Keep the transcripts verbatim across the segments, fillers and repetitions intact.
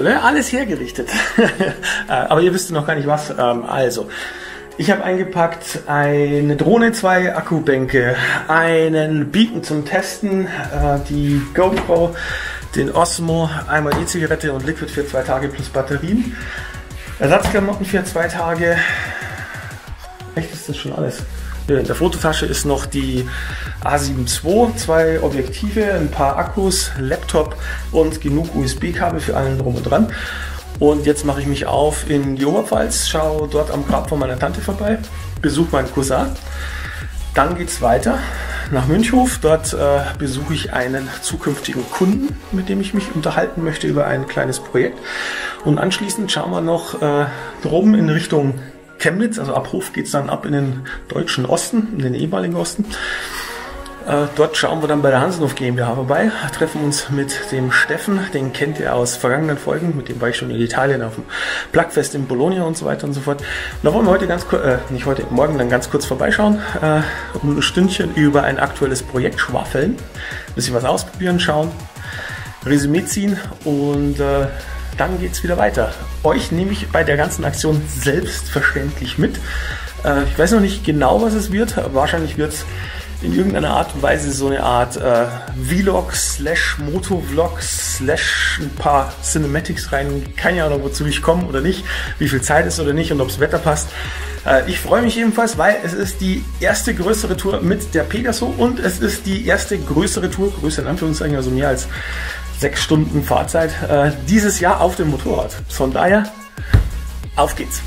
ne? Alles hergerichtet. Aber ihr wisst noch gar nicht was. Also, ich habe eingepackt eine Drohne, zwei Akkubänke, einen Beacon zum Testen, die GoPro, den Osmo, einmal E-Zigarette und Liquid für zwei Tage plus Batterien, Ersatzklamotten für zwei Tage. Echt, ist das schon alles? In der Fototasche ist noch die A sieben zwei, zwei Objektive, ein paar Akkus, Laptop und genug U S B-Kabel für allen drum und dran. Und jetzt mache ich mich auf in die Oberpfalz, schaue dort am Grab von meiner Tante vorbei, besuche meinen Cousin. Dann geht es weiter nach Münchhof. Dort äh, besuche ich einen zukünftigen Kunden, mit dem ich mich unterhalten möchte über ein kleines Projekt. Und anschließend schauen wir noch äh, droben in Richtung Chemnitz, also ab Hof geht es dann ab in den deutschen Osten, in den ehemaligen Osten. Äh, dort schauen wir dann bei der Hansenhof GmbH vorbei, treffen uns mit dem Steffen, den kennt ihr aus vergangenen Folgen, mit dem war ich schon in Italien auf dem Plugfest in Bologna und so weiter und so fort. Und da wollen wir heute ganz kurz, äh, nicht heute, morgen dann ganz kurz vorbeischauen, äh, um ein Stündchen über ein aktuelles Projekt schwafeln, ein bisschen was ausprobieren, schauen, Resümee ziehen und äh, dann geht es wieder weiter. Euch nehme ich bei der ganzen Aktion selbstverständlich mit. Äh, ich weiß noch nicht genau, was es wird. Wahrscheinlich wird es in irgendeiner Art und Weise so eine Art äh, Vlog slash Motovlog slash ein paar Cinematics rein. Keine Ahnung, wozu ich komme oder nicht, wie viel Zeit ist oder nicht und ob das Wetter passt. Äh, ich freue mich ebenfalls, weil es ist die erste größere Tour mit der Pegaso und es ist die erste größere Tour, größer in Anführungszeichen, also mehr als sechs Stunden Fahrzeit, äh, dieses Jahr auf dem Motorrad. Von daher, auf geht's!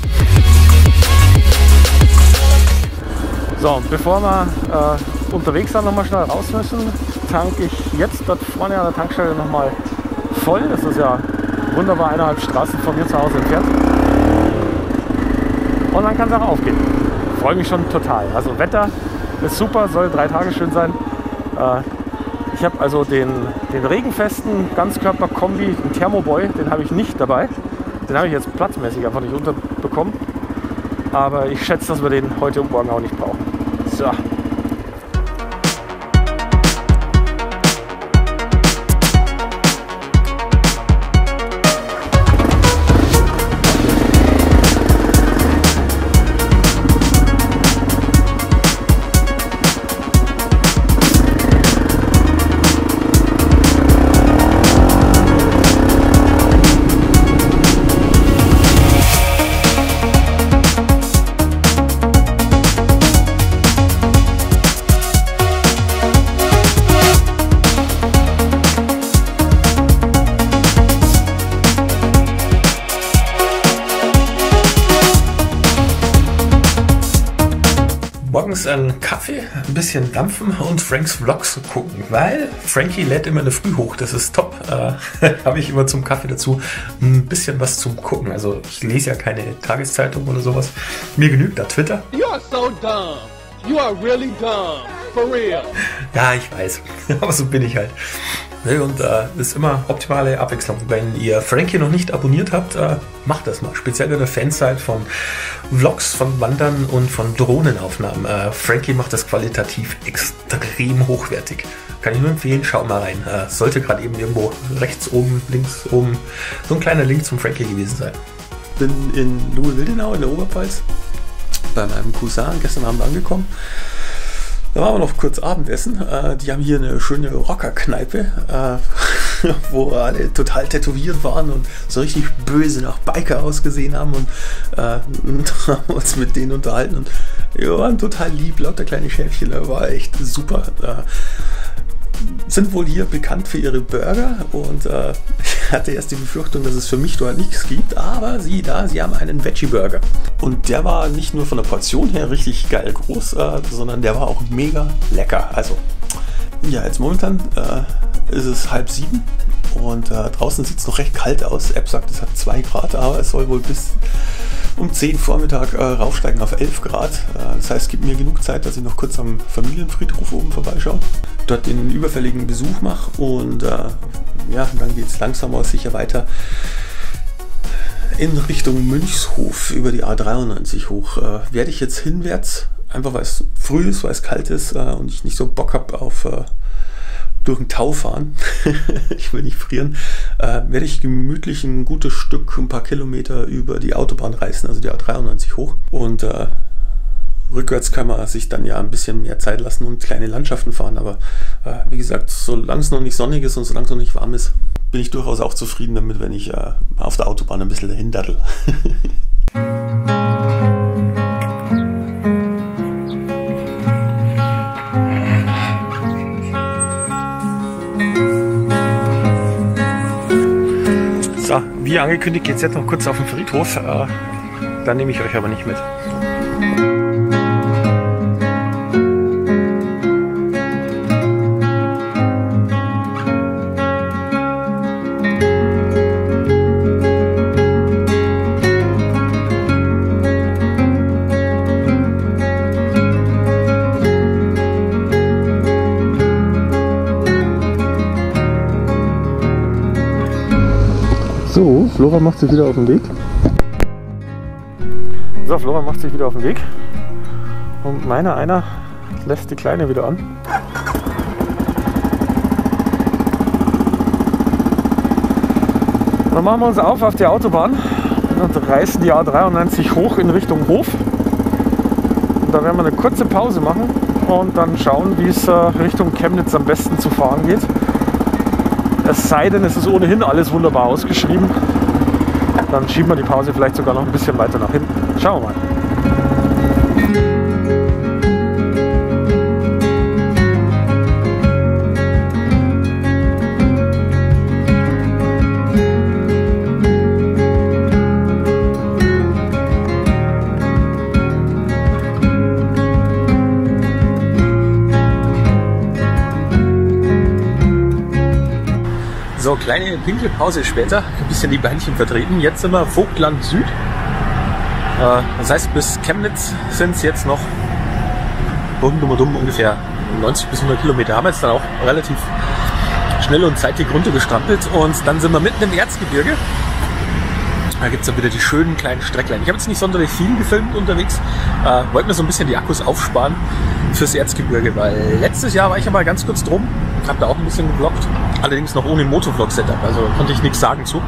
So, bevor wir äh, unterwegs sind, nochmal schnell raus müssen, tanke ich jetzt dort vorne an der Tankstelle nochmal voll. Das ist ja wunderbar eineinhalb Straßen von mir zu Hause entfernt. Und dann kann es auch aufgehen. Ich freue mich schon total. Also Wetter ist super, soll drei Tage schön sein. Äh, Ich habe also den, den regenfesten Ganzkörper-Kombi, den Thermoboy, den habe ich nicht dabei. Den habe ich jetzt platzmäßig einfach nicht unterbekommen. Aber ich schätze, dass wir den heute und morgen auch nicht brauchen. So. Morgens einen Kaffee, ein bisschen dampfen und Franks Vlogs gucken, weil Frankie lädt immer eine Früh hoch, das ist top. Äh, habe ich immer zum Kaffee dazu ein bisschen was zum Gucken. Also ich lese ja keine Tageszeitung oder sowas. Mir genügt da Twitter. You are so dumb. You are really dumb. For real. Ja, ich weiß. Aber so bin ich halt. Und äh, ist immer optimale Abwechslung. Wenn ihr Frankie noch nicht abonniert habt, äh, macht das mal. Speziell in der Fanzeit von Vlogs, von Wandern und von Drohnenaufnahmen. Äh, Frankie macht das qualitativ extrem hochwertig. Kann ich nur empfehlen, schaut mal rein. Äh, sollte gerade eben irgendwo rechts oben, links oben so ein kleiner Link zum Frankie gewesen sein. Bin in Luhe-Wildenau in der Oberpfalz bei meinem Cousin gestern Abend angekommen. Da waren wir noch kurz Abendessen. Äh, die haben hier eine schöne Rockerkneipe, äh, wo alle total tätowiert waren und so richtig böse nach Biker ausgesehen haben und äh, haben uns mit denen unterhalten und die waren total lieb, lauter kleine Schäfchen, das war echt super. Äh, sind wohl hier bekannt für ihre Burger und äh, ich hatte erst die Befürchtung, dass es für mich dort nichts gibt, aber sieh da, sie haben einen Veggie-Burger und der war nicht nur von der Portion her richtig geil groß, äh, sondern der war auch mega lecker. Also ja, jetzt momentan äh, ist es halb sieben und äh, draußen sieht es noch recht kalt aus. App sagt, es hat zwei Grad, aber es soll wohl bis um zehn Vormittag äh, raufsteigen auf elf Grad. Äh, das heißt, es gibt mir genug Zeit, dass ich noch kurz am Familienfriedhof oben vorbeischaue, dort den überfälligen Besuch mache und äh, ja, dann geht es langsam aber sicher weiter in Richtung Münchshof über die A dreiundneunzig hoch. Äh, werde ich jetzt hinwärts, einfach weil es früh ist, weil es kalt ist äh, und ich nicht so Bock habe auf, äh, durch den Tau fahren, ich will nicht frieren, äh, werde ich gemütlich ein gutes Stück, ein paar Kilometer über die Autobahn reisen, also die A dreiundneunzig hoch. Und äh, rückwärts kann man sich dann ja ein bisschen mehr Zeit lassen und kleine Landschaften fahren. Aber äh, wie gesagt, solange es noch nicht sonnig ist und solange es noch nicht warm ist, bin ich durchaus auch zufrieden damit, wenn ich äh, auf der Autobahn ein bisschen dahin daddel. So, wie angekündigt geht es jetzt noch kurz auf den Friedhof. Äh, da nehme ich euch aber nicht mit. So, Flora macht sich wieder auf den Weg. So, Flora macht sich wieder auf den Weg. Und meiner einer lässt die Kleine wieder an. Dann machen wir uns auf auf die Autobahn und reißen die A dreiundneunzig hoch in Richtung Hof. Und da werden wir eine kurze Pause machen und dann schauen, wie es Richtung Chemnitz am besten zu fahren geht. Es sei denn, es ist ohnehin alles wunderbar ausgeschrieben. Dann schieben wir die Pause vielleicht sogar noch ein bisschen weiter nach hinten. Schauen wir mal. So, kleine Pinkelpause später, ein bisschen die Beinchen vertreten. Jetzt sind wir Vogtland Süd. Äh, das heißt, bis Chemnitz sind es jetzt noch ungefähr neunzig bis hundert Kilometer. Haben wir jetzt dann auch relativ schnell und zeitig runtergestrampelt. Und dann sind wir mitten im Erzgebirge. Da gibt es dann wieder die schönen kleinen Strecklein. Ich habe jetzt nicht sonderlich viel gefilmt unterwegs. Äh, wollte mir so ein bisschen die Akkus aufsparen fürs Erzgebirge, weil letztes Jahr war ich ja mal ganz kurz drum. Habe da auch ein bisschen gevloggt. Allerdings noch ohne Motovlog-Setup, also konnte ich nichts sagen zu.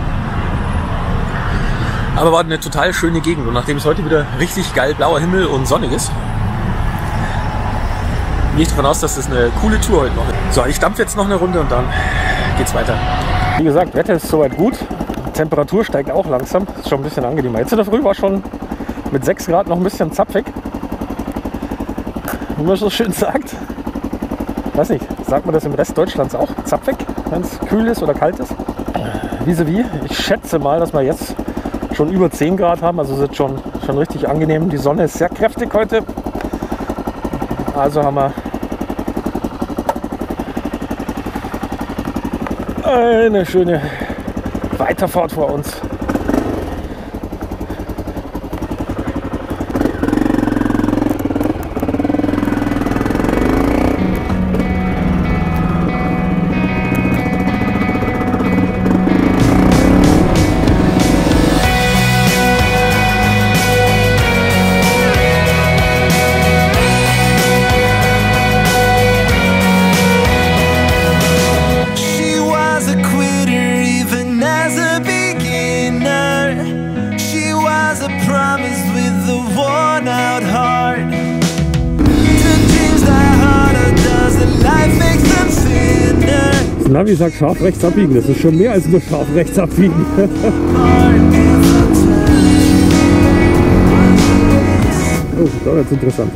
Aber war eine total schöne Gegend und nachdem es heute wieder richtig geil blauer Himmel und sonnig ist, gehe ich davon aus, dass das eine coole Tour heute noch ist. So, ich dampfe jetzt noch eine Runde und dann geht's weiter. Wie gesagt, Wetter ist soweit gut. Temperatur steigt auch langsam. Ist schon ein bisschen angenehmer. Jetzt in der Früh war schon mit sechs Grad noch ein bisschen zapfig. Wie man so schön sagt. Weiß nicht, sagt man das im Rest Deutschlands auch? Zapfig, wenn es kühl ist oder kalt ist? Vis-à-vis. Ich schätze mal, dass wir jetzt schon über zehn Grad haben. Also es ist schon, schon richtig angenehm. Die Sonne ist sehr kräftig heute. Also haben wir eine schöne Weiterfahrt vor uns. Navi sagt scharf rechts abbiegen, das ist schon mehr als nur scharf rechts abbiegen. Oh, das ist interessant.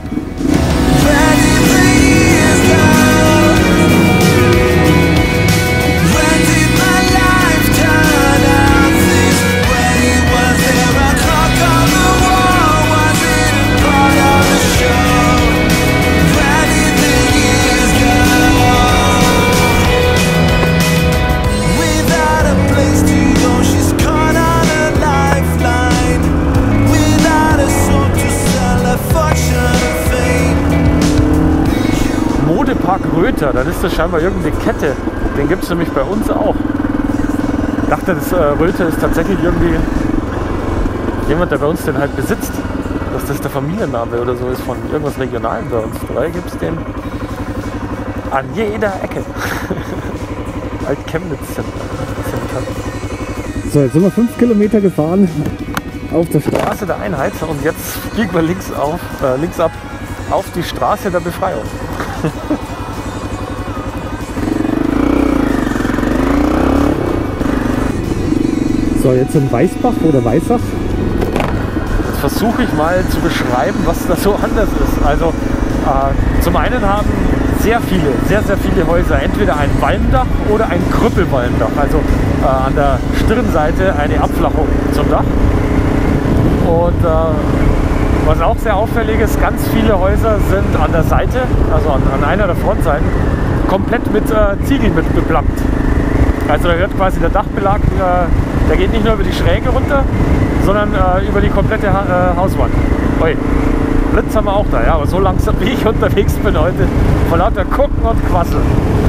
Modepark Röther, dann ist das scheinbar irgendeine Kette. Den gibt es nämlich bei uns auch. Ich dachte, das äh, Röther ist tatsächlich irgendwie jemand, der bei uns den halt besitzt. Dass das der Familienname oder so ist von irgendwas Regionalem bei uns. Dabei gibt es den. an jeder Ecke. Alt-Chemnitz Center. So, jetzt sind wir fünf Kilometer gefahren auf der Straße. Straße der Einheit und jetzt biegen wir links, auf, äh, links ab auf die Straße der Befreiung. So, jetzt in Weißbach oder Weißach. Jetzt versuche ich mal zu beschreiben, was da so anders ist. Also äh, zum einen haben sehr viele, sehr, sehr viele Häuser entweder ein Walmdach oder ein Krüppelwalmdach. Also äh, an der Stirnseite eine Abflachung zum Dach. Und äh, was auch sehr auffällig ist, ganz viele Häuser sind an der Seite, also an, an einer der Frontseiten, komplett mit äh, Ziegeln mit beplankt. Also da hört quasi der Dachbelag, äh, der geht nicht nur über die Schräge runter, sondern äh, über die komplette ha äh, Hauswand. Ui, Blitz haben wir auch da, ja, aber so langsam wie ich unterwegs bin heute, vor lauter Gucken und Quasseln.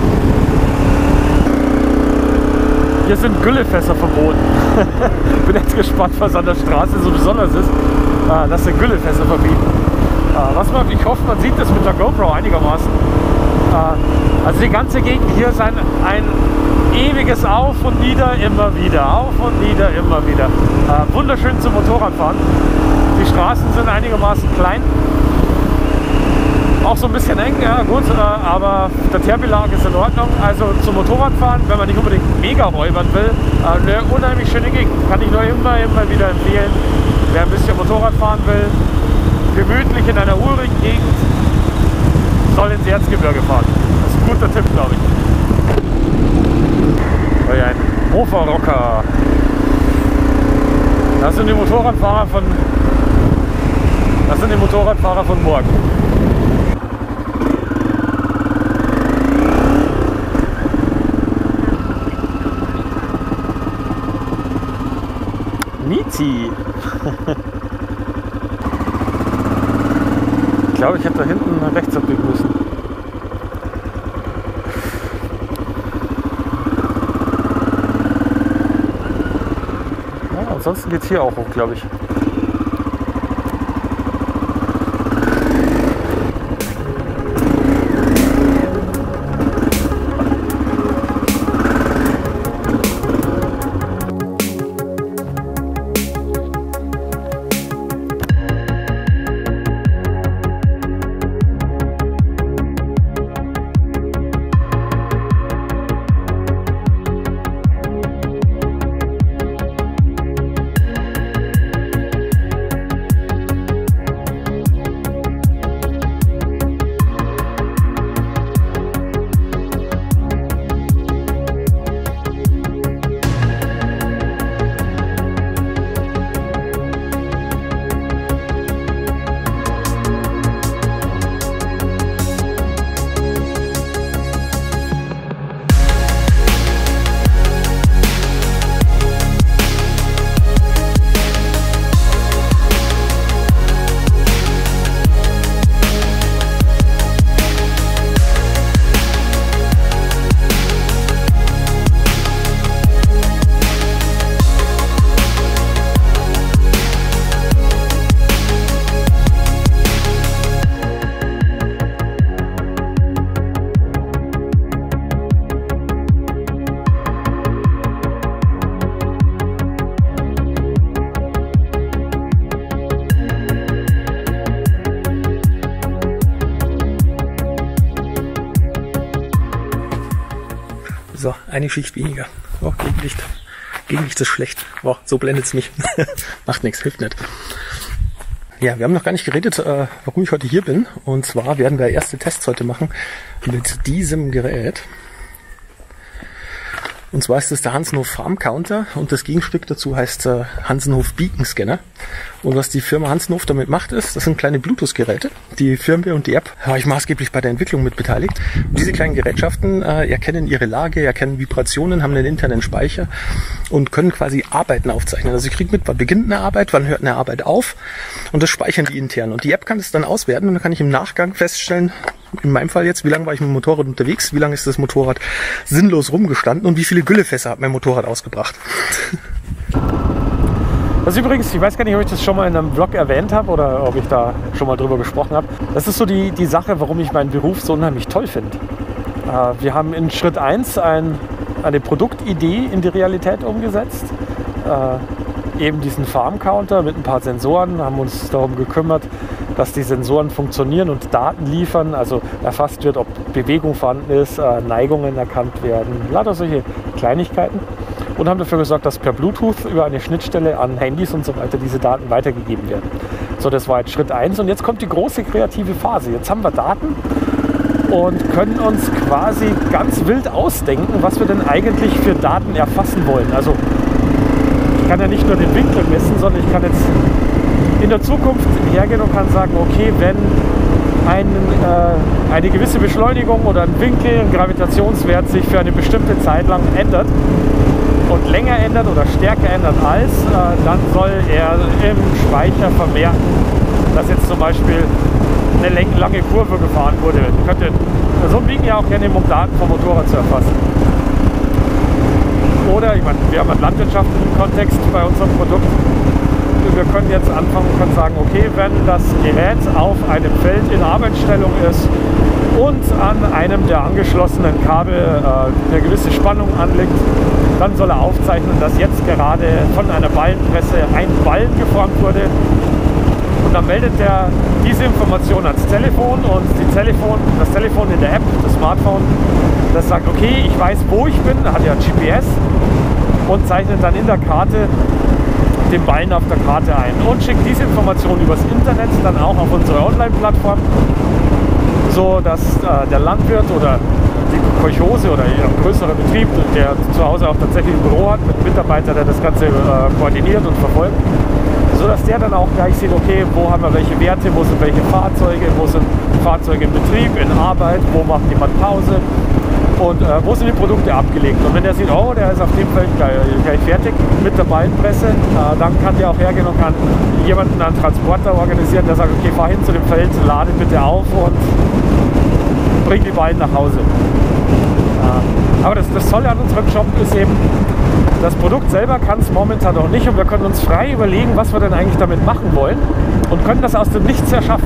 Hier sind Güllefässer verboten. Bin jetzt gespannt, was an der Straße so besonders ist, äh, dass sie Güllefässer verbieten. Äh, was man, ich hoffe, man sieht das mit der GoPro einigermaßen. Äh, also die ganze Gegend hier ist ein, ein ewiges Auf und Nieder, immer wieder. Auf und Nieder, immer wieder. Äh, wunderschön zum Motorradfahren. Die Straßen sind einigermaßen klein. Auch so ein bisschen eng, ja gut, äh, aber der Teerbelag ist in Ordnung. Also zum Motorradfahren, wenn man nicht unbedingt mega räubern will, äh, eine unheimlich schöne Gegend. Kann ich nur immer, immer wieder empfehlen. Wer ein bisschen Motorrad fahren will, gemütlich in einer urigen Gegend, soll ins Erzgebirge fahren. Das ist ein guter Tipp, glaube ich. Oh ja, ein Hofer-Rocker. Das sind die Motorradfahrer von, das sind die Motorradfahrer von morgen. Nizi. Ich glaube, ich hätte da hinten rechts abbiegen müssen. Ja, ansonsten geht es hier auch hoch, glaube ich. So, eine Schicht weniger. Oh, Gegenlicht. Gegenlicht ist schlecht. Boah, so blendet es mich. Macht nichts, hilft nicht. Ja, wir haben noch gar nicht geredet, äh, warum ich heute hier bin. Und zwar werden wir erste Tests heute machen mit diesem Gerät. Und zwar ist das der Hansenhof Farm Counter und das Gegenstück dazu heißt äh, Hansenhof Beacon Scanner. Und was die Firma Hansenhof damit macht ist, das sind kleine Bluetooth-Geräte. Die Firmware und die App habe ich maßgeblich bei der Entwicklung mit beteiligt. Und diese kleinen Gerätschaften äh, erkennen ihre Lage, erkennen Vibrationen, haben einen internen Speicher und können quasi Arbeiten aufzeichnen. Also ich kriege mit, wann beginnt eine Arbeit, wann hört eine Arbeit auf und das speichern die intern. Und die App kann es dann auswerten und dann kann ich im Nachgang feststellen, in meinem Fall jetzt, wie lange war ich mit dem Motorrad unterwegs, wie lange ist das Motorrad sinnlos rumgestanden und wie viele Güllefässer hat mein Motorrad ausgebracht. Das ist übrigens, ich weiß gar nicht, ob ich das schon mal in einem Vlog erwähnt habe oder ob ich da schon mal drüber gesprochen habe. Das ist so die, die Sache, warum ich meinen Beruf so unheimlich toll finde. Äh, wir haben in Schritt eins ein, eine Produktidee in die Realität umgesetzt. Äh, eben diesen Farm-Counter mit ein paar Sensoren, haben uns darum gekümmert, dass die Sensoren funktionieren und Daten liefern, also erfasst wird, ob Bewegung vorhanden ist, äh, Neigungen erkannt werden, lauter solche Kleinigkeiten. Und haben dafür gesorgt, dass per Bluetooth über eine Schnittstelle an Handys und so weiter diese Daten weitergegeben werden. So, das war jetzt Schritt eins und jetzt kommt die große kreative Phase. Jetzt haben wir Daten und können uns quasi ganz wild ausdenken, was wir denn eigentlich für Daten erfassen wollen. Also ich kann ja nicht nur den Winkel messen, sondern ich kann jetzt in der Zukunft hergehen und kann sagen, okay, wenn ein, äh, eine gewisse Beschleunigung oder ein Winkel, ein Gravitationswert sich für eine bestimmte Zeit lang ändert und länger ändert oder stärker ändert als, äh, dann soll er im Speicher vermerken, dass jetzt zum Beispiel eine lange Kurve gefahren wurde. Könnte, so biegen ja auch gerne, um Daten vom Motorrad zu erfassen. Oder, ich meine, wir haben einen landwirtschaftlichen Kontext bei unserem Produkt. Wir können jetzt anfangen und können sagen, okay, wenn das Gerät auf einem Feld in Arbeitsstellung ist und an einem der angeschlossenen Kabel äh, eine gewisse Spannung anliegt, dann soll er aufzeichnen, dass jetzt gerade von einer Ballenpresse ein Ballen geformt wurde. Und dann meldet er diese Information ans Telefon und die Telefon, das Telefon in der App, das Smartphone, das sagt, okay, ich weiß, wo ich bin, hat ja G P S und zeichnet dann in der Karte den Ballen auf der Karte ein und schickt diese Information übers Internet dann auch auf unsere Online-Plattform, so dass äh, der Landwirt oder die Kolchose oder ein größerer Betrieb, der zu Hause auch tatsächlich ein Büro hat, mit einem Mitarbeiter, der das Ganze äh, koordiniert und verfolgt, so dass der dann auch gleich sieht, okay, wo haben wir welche Werte, wo sind welche Fahrzeuge, wo sind Fahrzeuge in Betrieb, in Arbeit, wo macht jemand Pause und äh, wo sind die Produkte abgelegt. Und wenn der sieht, oh, der ist auf dem Feld gleich, gleich fertig mit der Ballenpresse, äh, dann kann der auch hergehen und kann jemanden einen Transporter organisieren, der sagt, okay, fahr hin zu dem Feld, lade bitte auf und bring die Ballen nach Hause. Äh, aber das, das Tolle an unserem Job ist eben, das Produkt selber kann es momentan noch nicht und wir können uns frei überlegen, was wir denn eigentlich damit machen wollen und können das aus dem Nichts erschaffen.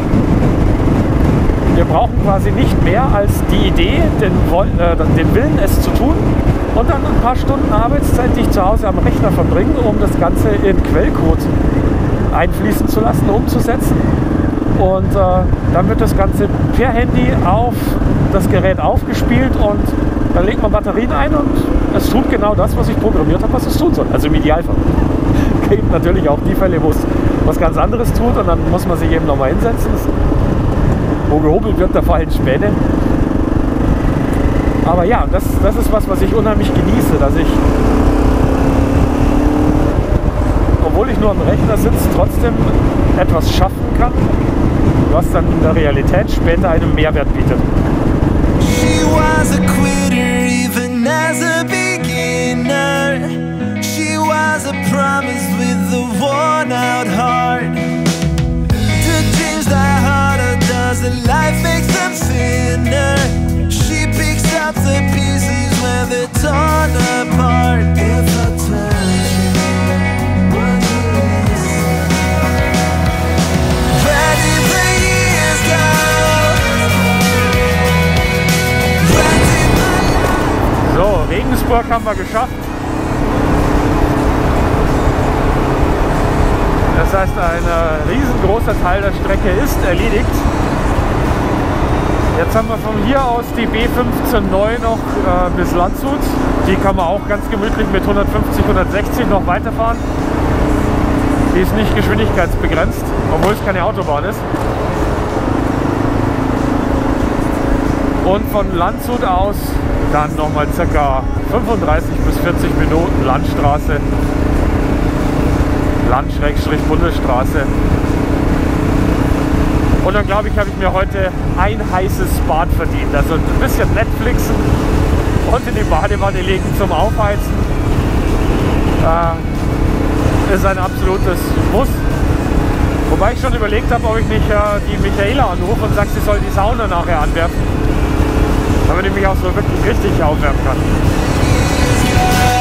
Wir brauchen quasi nicht mehr als die Idee, den, äh, den Willen, es zu tun und dann ein paar Stunden Arbeitszeit, die ich zu Hause am Rechner verbringe, um das Ganze in Quellcode einfließen zu lassen, umzusetzen. Und äh, dann wird das Ganze per Handy auf das Gerät aufgespielt und dann legt man Batterien ein und es tut genau das, was ich programmiert habe, was es tun soll. Also im Idealfall. Es gibt natürlich auch die Fälle, wo es was ganz anderes tut und dann muss man sich eben nochmal hinsetzen. Das, wo gehobelt wird, da fallen Späne. Aber ja, das, das ist was, was ich unheimlich genieße, dass ich, obwohl ich nur am Rechner sitze, trotzdem etwas schaffen kann, was dann in der Realität später einen Mehrwert bietet. She was a quitter even as a beginner. She was a promise with a worn out heart. To dreams die harder, does the life makes them thinner. She picks up the pieces when they're torn apart. If I touch you, would you listen? Where did the years go? So, Regensburg haben wir geschafft. Das heißt, ein riesengroßer Teil der Strecke ist erledigt. Jetzt haben wir von hier aus die B fünfzehn neu noch äh, bis Landshut. Die kann man auch ganz gemütlich mit hundertfünfzig, hundertsechzig noch weiterfahren. Die ist nicht geschwindigkeitsbegrenzt, obwohl es keine Autobahn ist. Und von Landshut aus dann nochmal ca. fünfunddreißig bis vierzig Minuten Landstraße, Land-Bundesstraße. Und dann glaube ich, habe ich mir heute ein heißes Bad verdient. Also ein bisschen Netflixen und in die Badewanne legen zum Aufheizen. Äh, ist ein absolutes Muss. Wobei ich schon überlegt habe, ob ich nicht äh, die Michaela anrufe und sage, sie soll die Sauna nachher anwerfen. Damit ich mich auch so wirklich richtig aufwärmen kann.